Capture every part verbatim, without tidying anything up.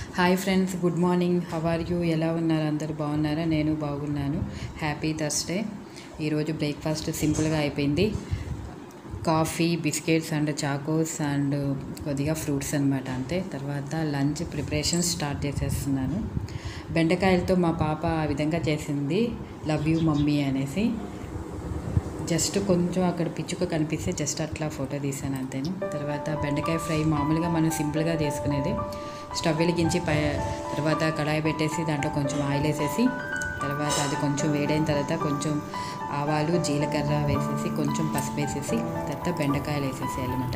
Hi friends, good morning. How are you? ఎలా ఉన్నారు? అందరు బాగున్నారా? నేను బాగున్నాను. Happy Thursday. ఈరోజు బ్రేక్ఫాస్ట్ సింపుల్గా అయిపోయింది. Coffee, biscuits and Chocos and కొద్దిగా ఫ్రూట్స్ అనమాట, అంతే. తర్వాత లంచ్ ప్రిపరేషన్ స్టార్ట్ చేసేస్తున్నాను. బెండకాయలతో మా పాప ఆ విధంగా చేసింది, లవ్ యూ మమ్మీ అనేసి. జస్ట్ కొంచెం అక్కడ పిచ్చుక కనిపిస్తే జస్ట్ అట్లా ఫోటో తీసాను, అంతేను. తర్వాత బెండకాయ ఫ్రై మామూలుగా మనం సింపుల్గా చేసుకునేది. స్టవ్ వెలిగించి పై తర్వాత కడాయి పెట్టేసి దాంట్లో కొంచెం ఆయిల్ వేసేసి, తర్వాత అది కొంచెం వేడైన తర్వాత కొంచెం ఆవాలు, జీలకర్ర వేసేసి కొంచెం పసుపు వేసేసి తర్వాత బెండకాయలు వేసేసేయాలి అన్నమాట.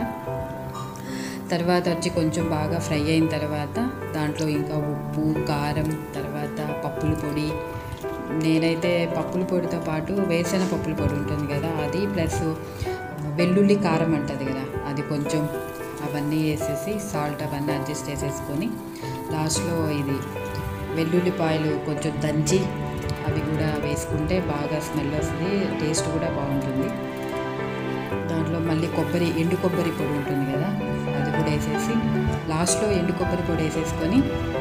తర్వాత వచ్చి కొంచెం బాగా ఫ్రై అయిన తర్వాత దాంట్లో ఇంకా ఉప్పు, కారం, తర్వాత పప్పుల పొడి. నేనైతే పప్పుల పొడితో పాటు వేరుశెనగ పప్పుల పొడి ఉంటుంది కదా, అది ప్లస్ వెల్లుల్లి కారం అంటుంది కదా, అది కొంచెం అవన్నీ వేసేసి సాల్ట్ అవన్నీ అడ్జస్ట్ చేసేసుకొని లాస్ట్లో ఇది వెల్లుల్లిపాయలు కొంచెం దంచి అవి కూడా వేసుకుంటే బాగా స్మెల్ వస్తుంది, టేస్ట్ కూడా బాగుంటుంది. దాంట్లో మళ్ళీ కొబ్బరి, ఎండు కొబ్బరి పొడి ఉంటుంది కదా, అది కూడా వేసేసి లాస్ట్లో ఎండు కొబ్బరి పొడి వేసేసుకొని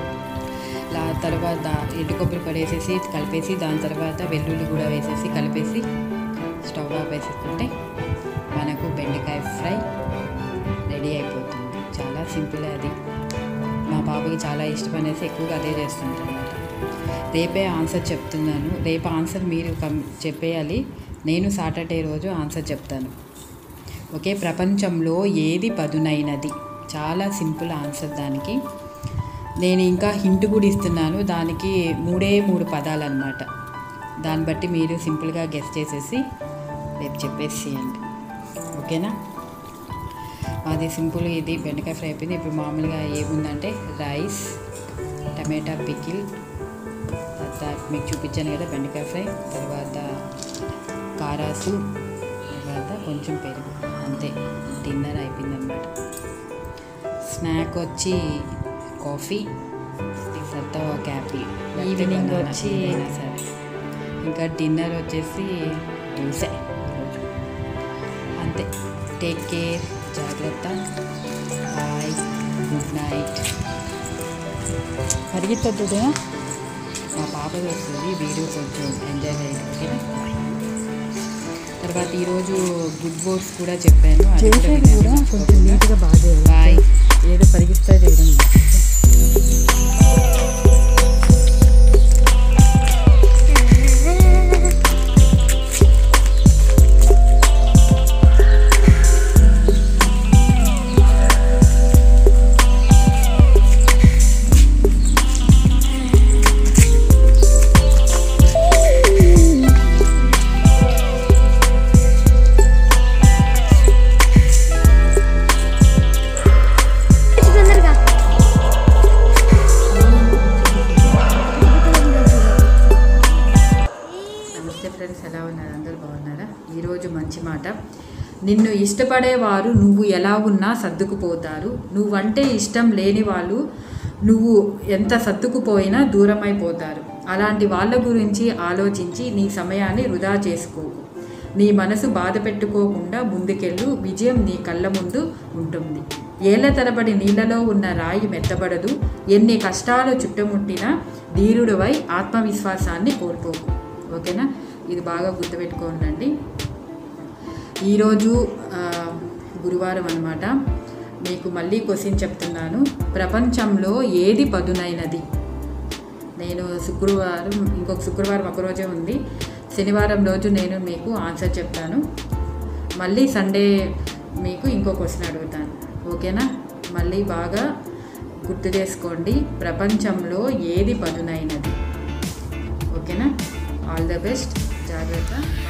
లా తర్వాత ఎండు కొబ్బరి పొడి వేసేసి కలిపేసి దాని తర్వాత వెల్లుల్లి కూడా వేసేసి కలిపేసి స్టవ్ ఆఫ్ వేసేసుకుంటే మనకు బెండకాయ ఫ్రై రెడీ అయిపోతుంది. చాలా సింపుల్ అది. మా బాబుకి చాలా ఇష్టం అనేసి ఎక్కువగా అదే చేస్తుంటాను అనమాట. రేపే ఆన్సర్ చెప్తున్నాను. రేపు ఆన్సర్ మీరు కం చెప్పేయాలి, నేను సాటర్డే రోజు ఆన్సర్ చెప్తాను. ఓకే. ప్రపంచంలో ఏది పదునైనది? చాలా సింపుల్ ఆన్సర్ దానికి. నేను ఇంకా హింట్ కూడా ఇస్తున్నాను, దానికి మూడే మూడు పదాలు అన్నమాట. దాన్ని బట్టి మీరు సింపుల్గా గెస్ చేసేసి రేపు చెప్పేసేయండి, ఓకేనా? అది సింపుల్. ఇది బెండకాయ ఫ్రై అయిపోయింది. ఇప్పుడు మామూలుగా ఏముందంటే రైస్, టమాటా పికిల్, తర్వాత మీకు చూపించాను కదా బెండకాయ ఫ్రై, తర్వాత కారాసు, తర్వాత కొంచెం పెరుగు, అంతే. డిన్నర్ అయిపోయింది అన్నమాట. స్నాక్ వచ్చి కాఫీ, తర్వాత ఒక యాపిల్. ఈవినింగ్ వచ్చి సరే. ఇంకా డిన్నర్ వచ్చేసి దోశ ఈరోజు, అంతే. టేక్ కేర్, జాగ్రత్త, బాయ్, గుడ్ నైట్. పరిగెత్తొద్దు, మా పాప వస్తుంది, వీడియో కొంచెం ఎంజాయ్ చేయండి, ఓకేనా? తర్వాత ఈరోజు గుడ్ వర్డ్స్ కూడా చెప్పాను, అది కూడా కొంచెం నీట్గా బాగా. బాయ్. ఏదో పరిగిస్తా చేయడం. ఫ్రెండ్స్, ఎలా ఉన్నారు? అందరు బాగున్నారా? ఈరోజు మంచి మాట. నిన్ను ఇష్టపడేవారు నువ్వు ఎలా ఉన్నా సర్దుకుపోతారు. నువ్వంటే ఇష్టం లేని వాళ్ళు నువ్వు ఎంత సర్దుకుపోయినా దూరం అయిపోతారు. అలాంటి వాళ్ళ గురించి ఆలోచించి నీ సమయాన్ని వృధా చేసుకోకు. నీ మనసు బాధ పెట్టుకోకుండా ముందుకెళ్ళు. విజయం నీ కళ్ళ ముందు ఉంటుంది. ఏళ్ల తరబడి నీళ్ళలో ఉన్న రాయి మెత్తబడదు. ఎన్ని కష్టాలు చుట్టుముట్టినా ధీరుడివై ఆత్మవిశ్వాసాన్ని కోల్పోకు, ఓకేనా? ఇది బాగా గుర్తుపెట్టుకోండి. ఈరోజు గురువారం అన్నమాట. మీకు మళ్ళీ క్వశ్చన్ చెప్తున్నాను. ప్రపంచంలో ఏది పదునైనది? నేను శుక్రవారం, ఇంకొక శుక్రవారం ఒక రోజే ఉంది, శనివారం రోజు నేను మీకు ఆన్సర్ చెప్తాను. మళ్ళీ సండే మీకు ఇంకో క్వశ్చన్ అడుగుతాను, ఓకేనా? మళ్ళీ బాగా గుర్తు చేసుకోండి. ప్రపంచంలో ఏది పదునైనది? ఓకేనా? All the best. జాగ్రత్త.